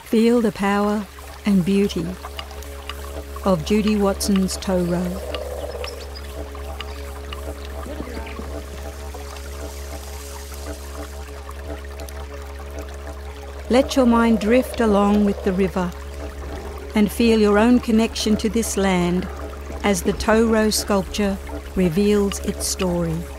Feel the power and beauty of Judy Watson's tow row. Let your mind drift along with the river and feel your own connection to this land as the tow row sculpture reveals its story.